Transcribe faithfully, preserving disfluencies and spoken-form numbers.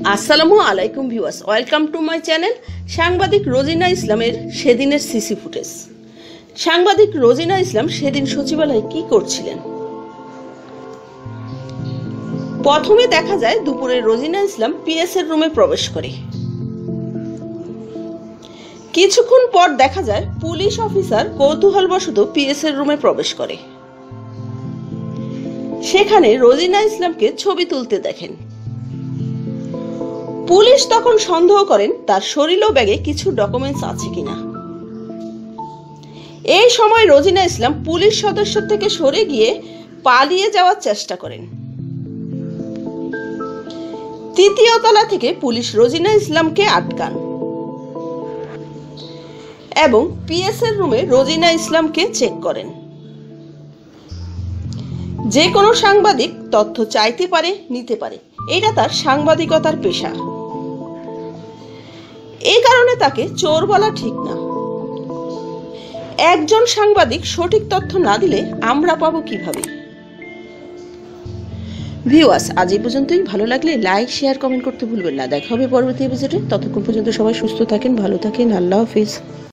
আসসালামু আলাইকুম viewers, welcome to my channel. সাংবাদিক রোজিনা ইসলামের সেদিনের সিসি ফুটেজ। সাংবাদিক রোজিনা ইসলাম সেদিন সচিবালয়ে কি করছিলেন? প্রথমে দেখা যায় দুপুরে রোজিনা ইসলাম পিএস এর রুমে প্রবেশ করে। কিছুক্ষণ পর দেখা যায় পুলিশ অফিসার কৌতূহলবশত পিএস এর রুমে প্রবেশ করে। সেখানে রোজিনা ইসলামকে ছবি তুলতে দেখেন। পুলিশ তখন সন্দেহ করেন তার শরীর ও ব্যাগে কিছু ডকুমেন্টস আছে কিনা। এই সময় রোজিনা ইসলাম পুলিশ সদস্য থেকে সরে গিয়ে পালিয়ে যাওয়ার চেষ্টা করেন। তৃতীয় তলা থেকে পুলিশ রোজিনা ইসলামকে আটকান এবং পিএস এর রুমে রোজিনা ইসলামকে চেক করেন। যে কোনো সাংবাদিক তথ্য চাইতে পারে, নিতে পারে, এটা তার সাংবাদিকতার পেশা। এই কারণে তাকে চোর বলা ঠিক না। একজন সাংবাদিক সঠিক তথ্য না দিলে আমরা পাবো কিভাবে? ভিউয়ার্স, আজ এই পর্যন্তই। ভালো লাগলে লাইক, শেয়ার, কমেন্ট করতে ভুলবেন না। দেখা হবে পরবর্তী এপিসোডে। ততক্ষণ পর্যন্ত সবাই সুস্থ থাকেন, ভালো থাকেন। আল্লাহ হাফেজ।